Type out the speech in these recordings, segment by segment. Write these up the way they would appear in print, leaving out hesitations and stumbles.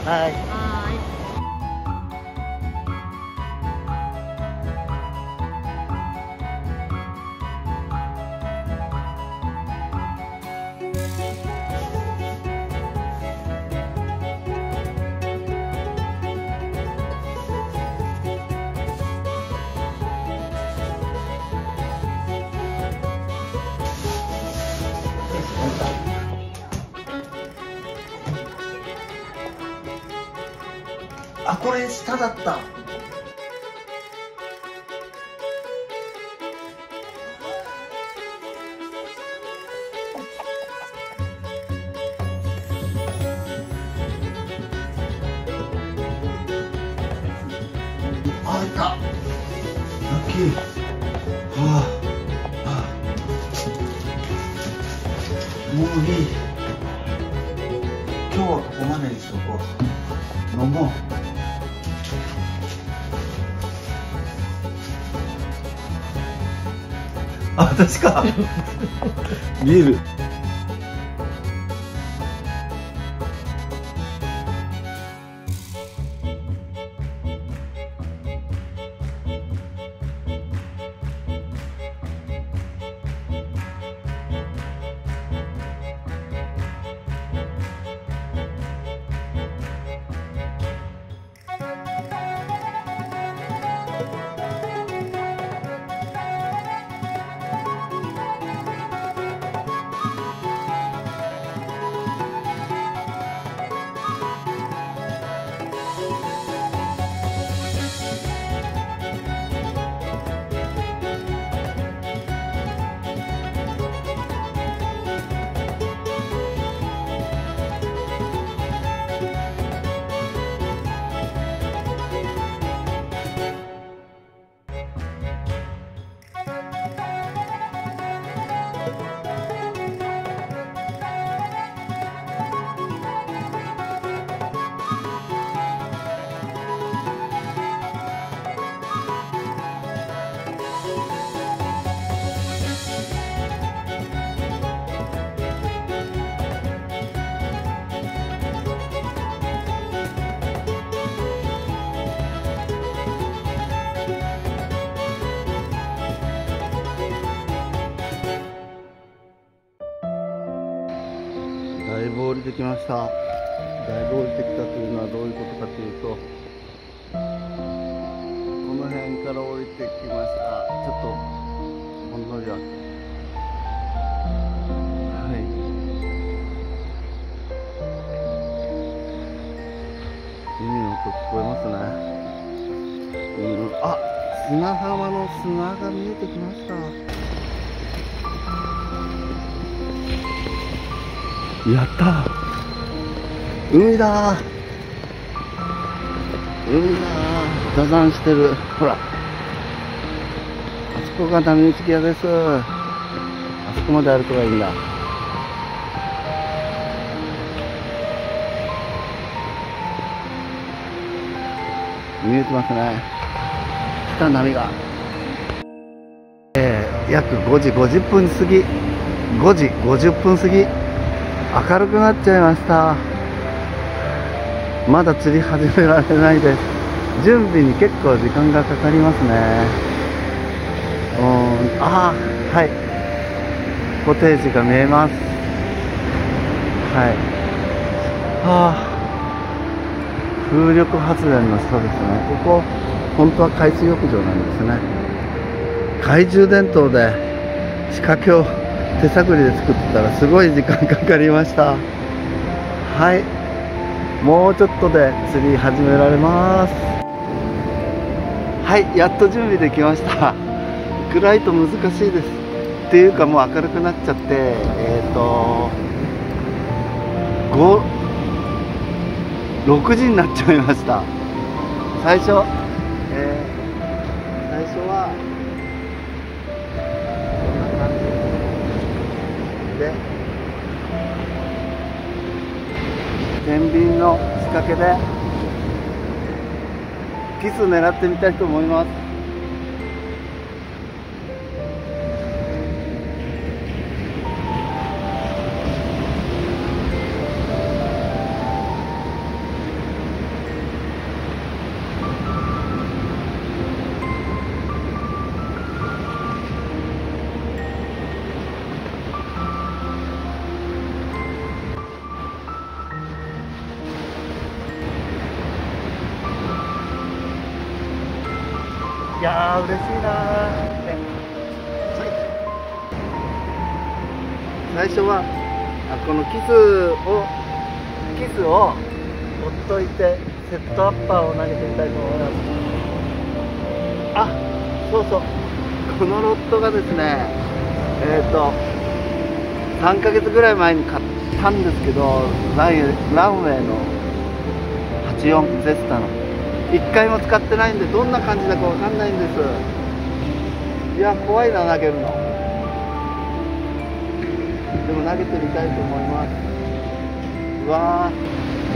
はい。 はーい。 あ、これ下だった。あ、いた。ラッキー。はあ、はあ、もういい。今日はここまでにしとこう。飲もう。あ、私か。ビール。だいぶ降りてきました。だいぶ降りてきたというのはどういうことかというと、この辺から降りてきました。ちょっとほんのりだ。はい。海の音聞こえますね。あ、砂浜の砂が見えてきました。やったー、海だー、海だー、座山してる。ほら、あそこが波打ち際です。あそこまで歩けばいいんだ。見えてますね、下波が。約5時50分過ぎ、5時50分過ぎ、明るくなっちゃいました。まだ釣り始められないです。準備に結構時間がかかりますね。あー、はい、コテージが見えます。はい、はあ、風力発電の下ですね。ここ本当は海水浴場なんですね。懐中電灯で仕掛けを手探りで作ってたらすごい時間かかりました。はい、もうちょっとで釣り始められます。はい、やっと準備できました。暗いと難しいです。っていうかもう明るくなっちゃって、6時になっちゃいました。最初はで天秤の仕掛けでキス狙ってみたいと思います。 やー嬉しいなー、ね、最初はこのキスをほっといてセットアッパーを投げてみたいと思います。あ、そうそう、このロットがですね、3ヶ月ぐらい前に買ったんですけど、ランウェイの84ゼスタの1回も使ってないんで、どんな感じだかわかんないんです。いや怖いな、投げるの。でも投げてみたいと思います。うわー、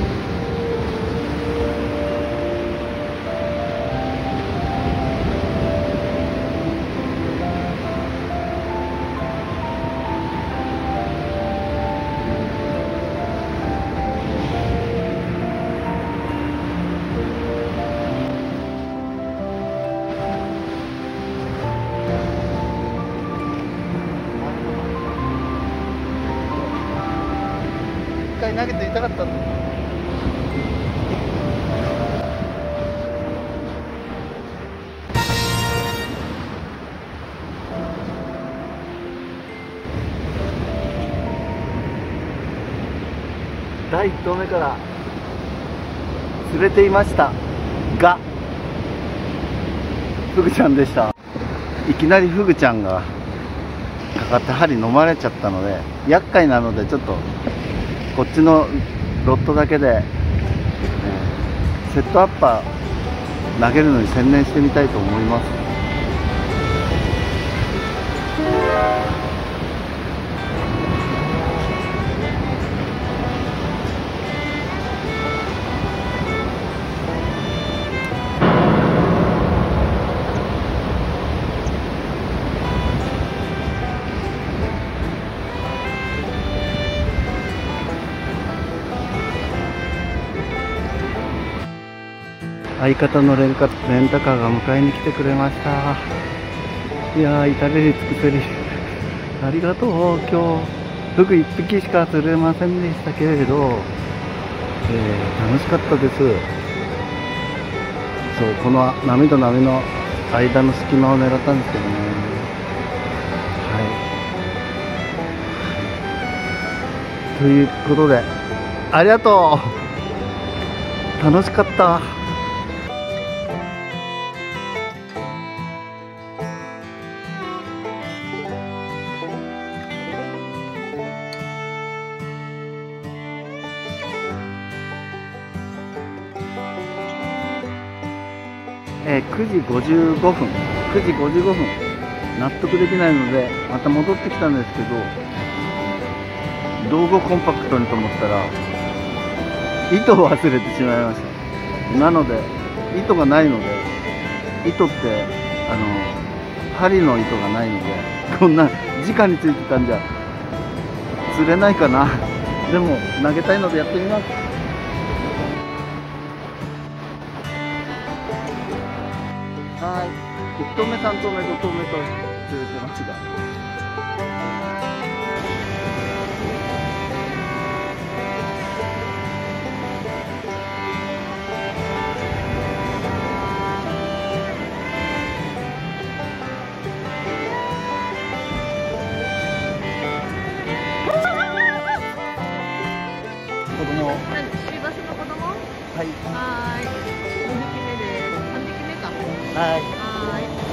一回投げてみたかったんです。第1投目から釣れていましたが、フグちゃんでした。いきなりフグちゃんがかかって針飲まれちゃったので厄介なので、ちょっとこっちのロットだけで、セットアッパー投げるのに専念してみたいと思います。相方のレンタカーが迎えに来てくれました。いやー、至れり尽くせりありがとう。今日フグ1匹しか釣れませんでしたけれど、楽しかったです。そう、この波と波の間の隙間を狙ったんですけどね。はい、ということでありがとう。楽しかった。9時55分、納得できないのでまた戻ってきたんですけど、道具コンパクトにと思ったら糸を忘れてしまいました。なので糸がないので、糸って針の糸がないので、こんな直についてたんじゃ釣れないかな。でも投げたいのでやってみます。はい、1投目、3投目、5投目と釣れてますが、子供、 シーバスの子供？ はい、 はーい。2匹目です。3匹目か。 はい。 はーい。